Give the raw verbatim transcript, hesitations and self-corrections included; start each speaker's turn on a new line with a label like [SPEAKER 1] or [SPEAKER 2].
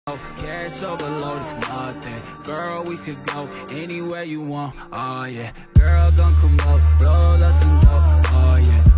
[SPEAKER 1] Cash overload is nothing. Girl, we could go anywhere you want. Oh yeah. Girl, gon' come up, roll us some dope. Oh yeah.